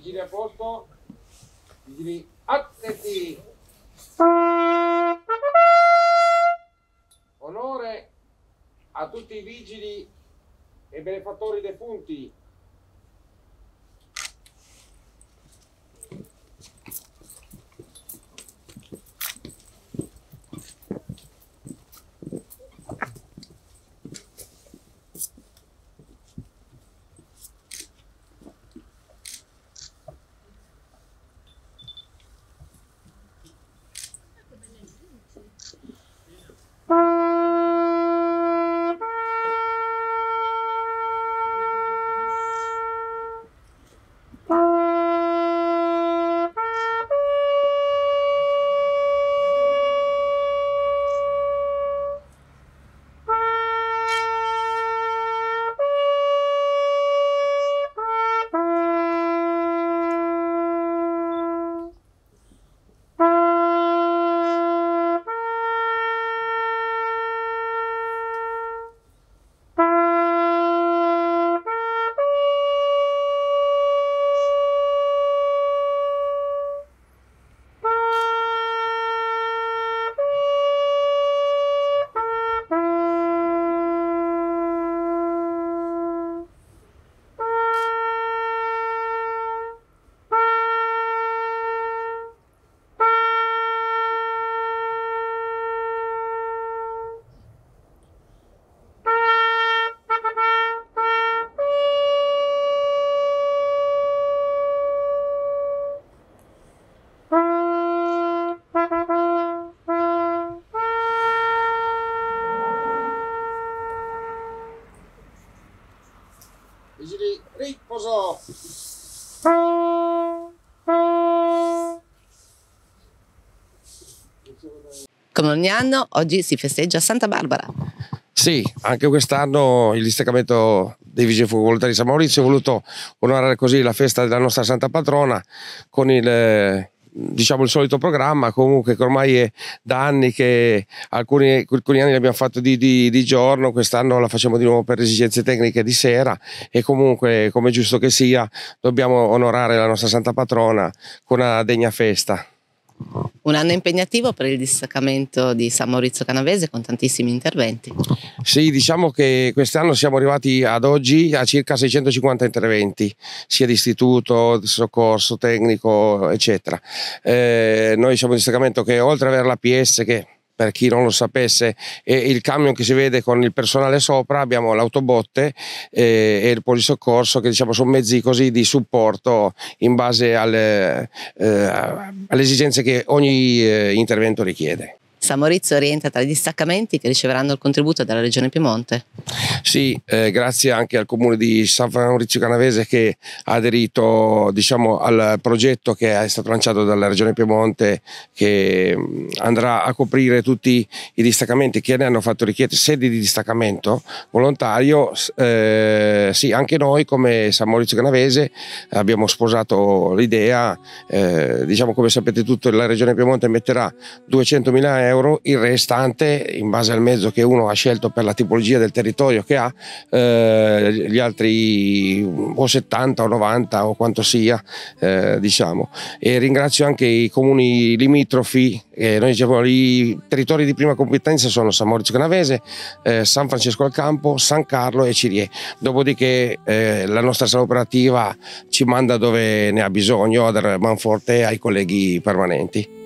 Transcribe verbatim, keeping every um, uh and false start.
Vigili a posto, vigili attenti. Onore a tutti i vigili e benefattori defunti. Vigili, riposo! Come ogni anno, oggi si festeggia Santa Barbara. Sì, anche quest'anno il distaccamento dei Vigili Volontari di San Maurizio ha voluto onorare così la festa della nostra Santa Patrona con il, diciamo, il solito programma, comunque che ormai è da anni che alcuni, alcuni anni l'abbiamo fatto di, di, di giorno, quest'anno la facciamo di nuovo per esigenze tecniche di sera e comunque, come è giusto che sia, dobbiamo onorare la nostra Santa Patrona con una degna festa. Un anno impegnativo per il distaccamento di San Maurizio Canavese con tantissimi interventi. Sì, diciamo che quest'anno siamo arrivati ad oggi a circa seicentocinquanta interventi, sia di istituto, di soccorso tecnico, eccetera. Eh, noi siamo un distaccamento che oltre ad avere la P S, che per chi non lo sapesse è il camion che si vede con il personale sopra, abbiamo l'autobotte eh, e il polisoccorso, che diciamo sono mezzi così di supporto in base alle, eh, alle esigenze che ogni eh, intervento richiede. San Maurizio rientra tra i distaccamenti che riceveranno il contributo dalla Regione Piemonte. Sì, eh, grazie anche al comune di San Maurizio Canavese che ha aderito, diciamo, al progetto che è stato lanciato dalla Regione Piemonte, che andrà a coprire tutti i distaccamenti che ne hanno fatto richiesta, sedi di distaccamento volontario. Eh, sì, anche noi come San Maurizio Canavese abbiamo sposato l'idea, eh, diciamo, come sapete tutto, la Regione Piemonte metterà duecentomila euro. Il restante, in base al mezzo che uno ha scelto per la tipologia del territorio che ha, eh, gli altri o settanta o novanta o quanto sia, eh, diciamo. E ringrazio anche i comuni limitrofi, eh, noi diciamo i territori di prima competenza sono San Maurizio Canavese, eh, San Francesco al Campo, San Carlo e Cirie. Dopodiché eh, la nostra sala operativa ci manda dove ne ha bisogno, ad Manforte, ai colleghi permanenti.